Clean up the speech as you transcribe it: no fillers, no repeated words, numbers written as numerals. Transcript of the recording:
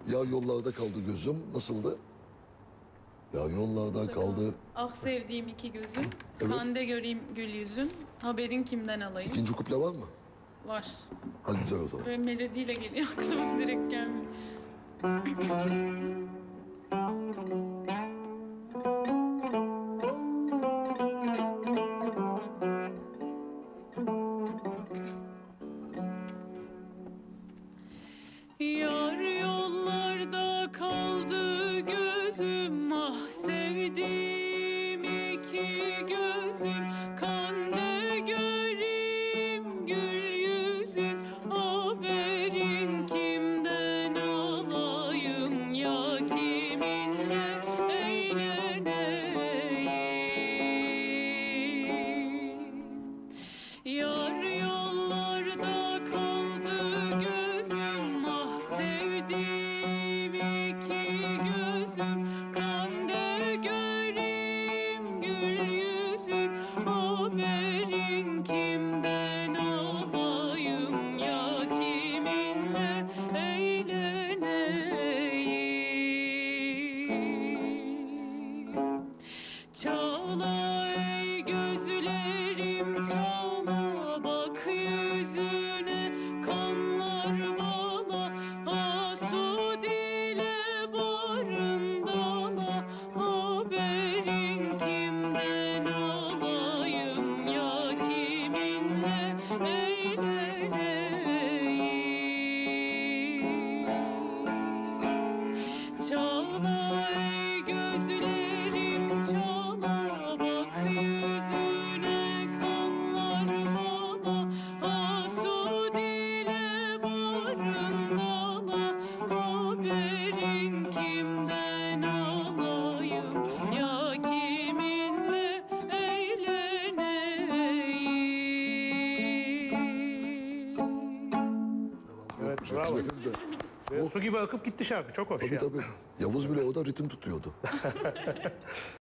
Ya yollarda kaldı gözüm. Nasıldı? Ya yollarda kaldı. Ah sevdiğim iki gözüm, Evet. kande göreyim gül yüzüm, haberin kimden alayım? İkinci kuple var mı? Var. Ha güzel o zaman. Böyle melodiyle geliyor aklıma direkt gelmiyor. Yar yollarda kaldı gözüm, ah sevdiğim iki gözüm, kande göreyim gül yüzün, haberin kimden alayım, ya kiminle eğleneyim? Yar yollarda kaldı gözüm, ah sevdiğim iki gözüm, kande göreyim gül yüzün, haberin kimden alayım, ya kiminle eğleneyim? Çağla ey gözlerim çağla, bak yüzüne kanlar bağla, asud ile barındala, haberin kimden alayım, ya kiminle eğleneyim? Çağla ey gözlerim çağla, bak yüzüne kanlar bağla, asud ile barındala, haberin kimden alayım, ya kiminle eğleneyim? Evet, Çok bravo. güzel de. Su gibi akıp gitti şarkı. Çok hoş Tabii ya. tabii. Yavuz bile o da ritim tutuyordu.